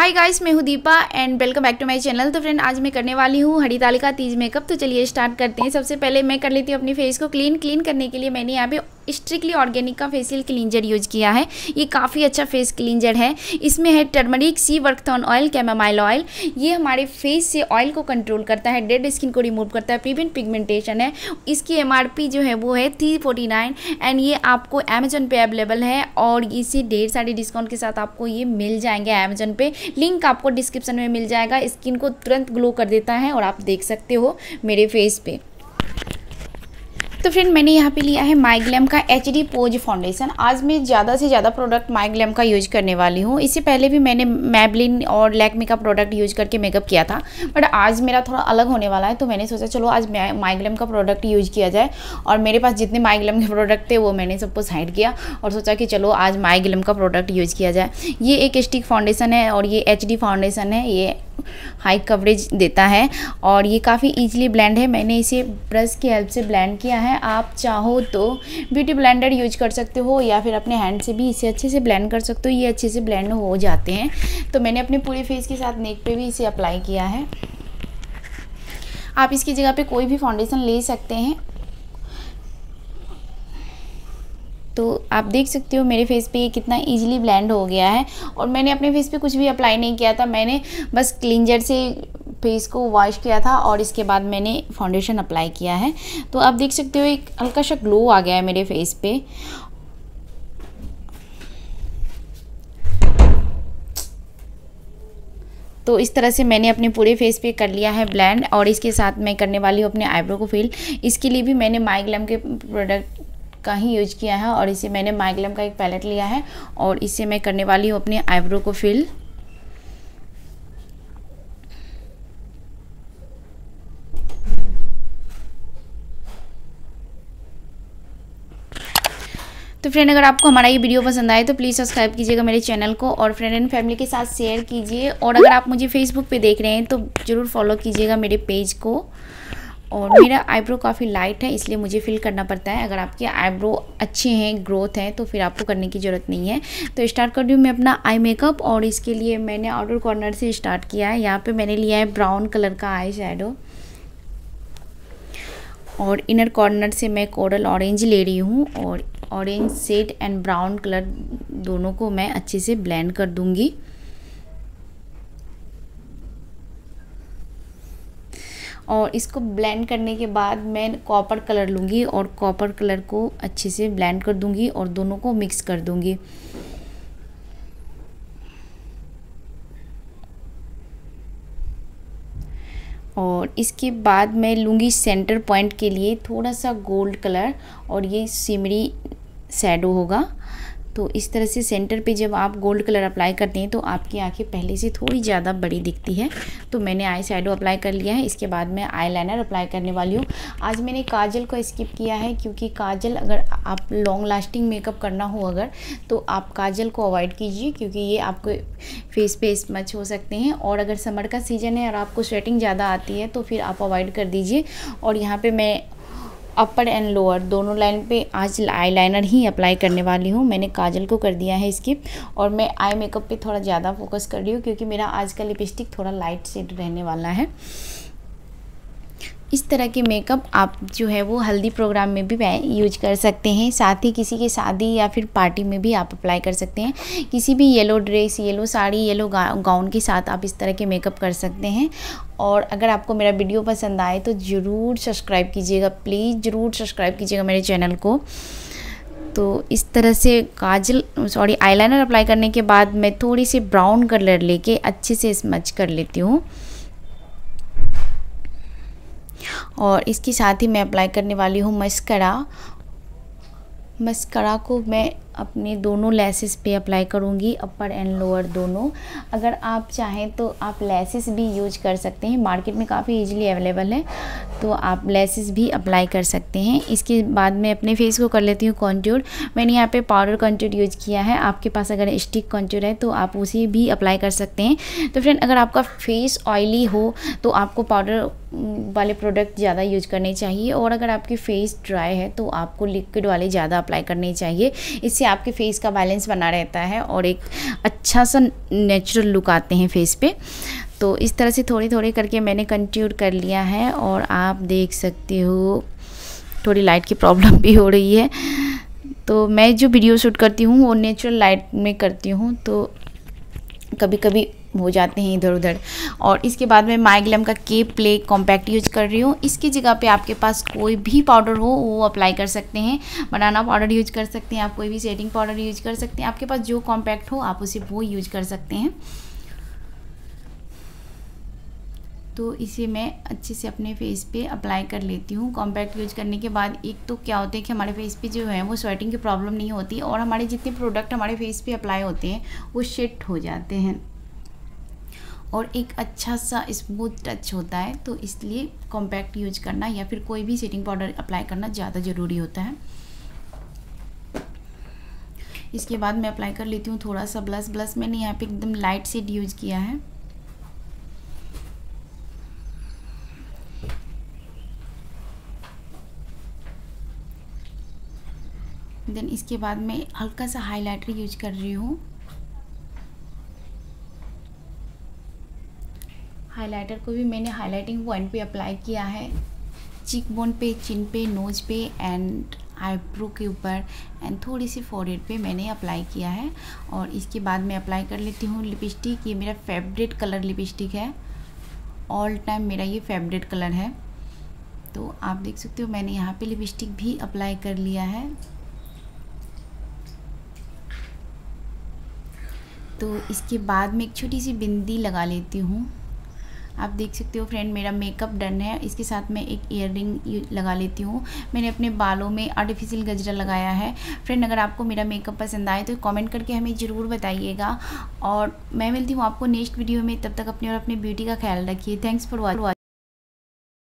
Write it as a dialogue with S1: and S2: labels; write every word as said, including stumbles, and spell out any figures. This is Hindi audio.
S1: हाय गाइस, मैं हूँ Deepa and welcome back to my channel. तो फ्रेंड, आज मैं करने वाली हूँ हरितालिका तीज मेकअप। तो चलिए स्टार्ट करते हैं। सबसे पहले मैं कर लेती हूँ अपनी फेस को क्लीन। क्लीन करने के लिए मैंने यहाँ पे स्ट्रिक्टली ऑर्गेनिक का फेशियल क्लींजर यूज़ किया है। ये काफ़ी अच्छा फेस क्लींजर है। इसमें है turmeric, sea buckthorn oil, chamomile oil. ये हमारे फेस से ऑयल को कंट्रोल करता है, डेड स्किन को रिमूव करता है, प्रिवेंट पिगमेंटेशन है। इसकी एमआरपी जो है वो है थ्री फोर्टी नाइन एंड ये आपको अमेजोन पे अवेलेबल है और इसे ढेर सारे डिस्काउंट के साथ आपको ये मिल जाएंगे अमेजोन पे। लिंक आपको डिस्क्रिप्शन में मिल जाएगा। स्किन को तुरंत ग्लो कर देता है और आप देख सकते हो मेरे फेस पे। तो फ्रेंड, मैंने यहाँ पे लिया है माईग्लैम का एच डी पोज फाउंडेशन। आज मैं ज़्यादा से ज़्यादा प्रोडक्ट माईग्लैम का यूज करने वाली हूँ। इससे पहले भी मैंने मैबलिन और लैक्मे का प्रोडक्ट यूज करके मेकअप किया था, बट आज मेरा थोड़ा अलग होने वाला है। तो मैंने सोचा चलो आज माईग्लैम का प्रोडक्ट यूज किया जाए। और मेरे पास जितने माईग्लैम के प्रोडक्ट थे वो मैंने सबको साइड किया और सोचा कि चलो आज माईग्लैम का प्रोडक्ट यूज किया जाए। ये एक स्टिक फाउंडेशन है और ये एच डी फाउंडेशन है। ये हाई कवरेज देता है और ये काफ़ी इजीली ब्लेंड है। मैंने इसे ब्रश की हेल्प से ब्लेंड किया है। आप चाहो तो ब्यूटी ब्लेंडर यूज कर सकते हो या फिर अपने हैंड से भी इसे अच्छे से ब्लेंड कर सकते हो। ये अच्छे से ब्लेंड हो जाते हैं। तो मैंने अपने पूरे फेस के साथ नेक पे भी इसे अप्लाई किया है। आप इसकी जगह पे कोई भी फाउंडेशन ले सकते हैं। तो आप देख सकते हो मेरे फेस पे ये कितना इजीली ब्लेंड हो गया है। और मैंने अपने फेस पे कुछ भी अप्लाई नहीं किया था, मैंने बस क्लींजर से फेस को वॉश किया था और इसके बाद मैंने फाउंडेशन अप्लाई किया है। तो आप देख सकते हो एक हल्का सा ग्लो आ गया है मेरे फेस पे। तो इस तरह से मैंने अपने पूरे फेस पे कर लिया है ब्लेंड। और इसके साथ मैं करने वाली हूँ अपने आईब्रो को फिल। इसके लिए भी मैंने माईग्लैम के प्रोडक्ट का ही यूज किया है और इसे मैंने माईग्लैम का एक पैलेट लिया है और इससे मैं करने वाली हूँ अपने आईब्रो को फिल। तो फ्रेंड, अगर आपको हमारा ये वीडियो पसंद आए तो प्लीज़ सब्सक्राइब कीजिएगा मेरे चैनल को और फ्रेंड एंड फैमिली के साथ शेयर कीजिए। और अगर आप मुझे फेसबुक पे देख रहे हैं तो ज़रूर फॉलो कीजिएगा मेरे पेज को। और मेरा आईब्रो काफ़ी लाइट है इसलिए मुझे फिल करना पड़ता है। अगर आपके आईब्रो अच्छे हैं, ग्रोथ है, तो फिर आपको करने की ज़रूरत नहीं है। तो स्टार्ट कर रही हूँ मैं अपना आई मेकअप। और इसके लिए मैंने आउटर कॉर्नर से स्टार्ट किया है। यहाँ पे मैंने लिया है ब्राउन कलर का आई शैडो और इनर कॉर्नर से मैं कोरल ऑरेंज ले रही हूँ और orange shade and brown colour दोनों को मैं अच्छे से ब्लेंड कर दूँगी। और इसको ब्लेंड करने के बाद मैं कॉपर कलर लूँगी और कॉपर कलर को अच्छे से ब्लेंड कर दूँगी और दोनों को मिक्स कर दूँगी। और इसके बाद मैं लूँगी सेंटर पॉइंट के लिए थोड़ा सा गोल्ड कलर और ये सिमरी शैडो होगा। तो इस तरह से सेंटर पे जब आप गोल्ड कलर अप्लाई करते हैं तो आपकी आंखें पहले से थोड़ी ज़्यादा बड़ी दिखती है। तो मैंने आई शैडो अप्लाई कर लिया है। इसके बाद मैं आई लाइनर अप्लाई करने वाली हूँ। आज मैंने काजल को स्किप किया है क्योंकि काजल, अगर आप लॉन्ग लास्टिंग मेकअप करना हो अगर, तो आप काजल को अवॉइड कीजिए क्योंकि ये आपको फेस पे स्मच हो सकते हैं। और अगर समर का सीज़न है और आपको स्वेटिंग ज़्यादा आती है तो फिर आप अवॉइड कर दीजिए। और यहाँ पर मैं अपर एंड लोअर दोनों लाइन पे आज आई लाइनर ही अप्लाई करने वाली हूँ। मैंने काजल को कर दिया है स्किप और मैं आई मेकअप पे थोड़ा ज़्यादा फोकस कर रही हूँ क्योंकि मेरा आज का लिपस्टिक थोड़ा लाइट शेड रहने वाला है। इस तरह के मेकअप आप जो है वो हल्दी प्रोग्राम में भी यूज कर सकते हैं, साथ ही किसी के शादी या फिर पार्टी में भी आप अप्लाई कर सकते हैं। किसी भी yellow dress, yellow sari, yellow gown के साथ आप इस तरह के मेकअप कर सकते हैं। और अगर आपको मेरा वीडियो पसंद आए तो ज़रूर सब्सक्राइब कीजिएगा, प्लीज़ ज़रूर सब्सक्राइब कीजिएगा मेरे चैनल को। तो इस तरह से काजल सॉरी आईलाइनर अप्लाई करने के बाद मैं थोड़ी सी ब्राउन कलर लेके अच्छे से स्मच कर लेती हूँ। और इसके साथ ही मैं अप्लाई करने वाली हूँ मस्करा। मस्करा को मैं अपने दोनों लैसेस पे अप्लाई करूँगी, अपर एंड लोअर दोनों। अगर आप चाहें तो आप लैसेस भी यूज कर सकते हैं, मार्केट में काफ़ी इजीली अवेलेबल है, तो आप लैसेस भी अप्लाई कर सकते हैं। इसके बाद मैं अपने फेस को कर लेती हूँ कॉन्टूर। मैंने यहाँ पे पाउडर कॉन्टूर यूज किया है। आपके पास अगर स्टिक कॉन्टूर है तो आप उसे भी अप्लाई कर सकते हैं। तो फ्रेंड, अगर आपका फेस ऑयली हो तो आपको पाउडर वाले प्रोडक्ट ज़्यादा यूज करने चाहिए और अगर आपकी फेस ड्राई है तो आपको लिक्विड वाले ज़्यादा अप्लाई करने चाहिए। इससे आपके फेस का बैलेंस बना रहता है और एक अच्छा सा नेचुरल लुक आते हैं फेस पे। तो इस तरह से थोड़ी थोड़ी करके मैंने कंट्यूर कर लिया है और आप देख सकते हो थोड़ी लाइट की प्रॉब्लम भी हो रही है। तो मैं जो वीडियो शूट करती हूँ वो नेचुरल लाइट में करती हूँ, तो कभी कभी हो जाते हैं इधर उधर। और इसके बाद मैं माइग्लैम का के प्ले कॉम्पैक्ट यूज कर रही हूँ। इसकी जगह पे आपके पास कोई भी पाउडर हो वो अप्लाई कर सकते हैं। बनाना पाउडर यूज कर सकते हैं, आप कोई भी सेटिंग पाउडर यूज कर सकते हैं, आपके पास जो कॉम्पैक्ट हो आप उसे वो यूज कर सकते हैं। तो इसे मैं अच्छे से अपने फेस पे अप्लाई कर लेती हूँ। कॉम्पैक्ट यूज करने के बाद एक तो क्या होता है कि हमारे फेस पे जो है वो स्वेटिंग की प्रॉब्लम नहीं होती और हमारे जितने प्रोडक्ट हमारे फेस पे अप्लाई होते हैं वो शेड हो जाते हैं और एक अच्छा सा स्मूथ टच होता है। तो इसलिए कॉम्पैक्ट यूज करना या फिर कोई भी सेटिंग पाउडर अप्लाई करना ज़्यादा ज़रूरी होता है। इसके बाद मैं अप्लाई कर लेती हूँ थोड़ा सा ब्लश। ब्लश मैंने यहाँ पे एकदम लाइट शेड यूज किया है। देन इसके बाद मैं हल्का सा हाइलाइटर यूज कर रही हूँ। हाइलाइटर को भी मैंने हाइलाइटिंग पॉइंट पे अप्लाई किया है, चीक बोन पे, चिन पे, नोज पे एंड आईब्रो के ऊपर एंड थोड़ी सी फोरहेड पे मैंने अप्लाई किया है। और इसके बाद मैं अप्लाई कर लेती हूँ लिपस्टिक। ये मेरा फेवरेट कलर लिपस्टिक है, ऑल टाइम मेरा ये फेवरेट कलर है। तो आप देख सकते हो मैंने यहाँ पे लिपस्टिक भी अप्लाई कर लिया है। तो इसके बाद मैं एक छोटी सी बिंदी लगा लेती हूँ। आप देख सकते हो फ्रेंड मेरा मेकअप डन है। इसके साथ मैं एक ईयर रिंग लगा लेती हूँ। मैंने अपने बालों में आर्टिफिशियल गजरा लगाया है। फ्रेंड अगर आपको मेरा मेकअप पसंद आए तो कमेंट करके हमें ज़रूर बताइएगा और मैं मिलती हूँ आपको नेक्स्ट वीडियो में। तब तक अपनी और अपनी ब्यूटी का ख्याल रखिए। Thanks for watching.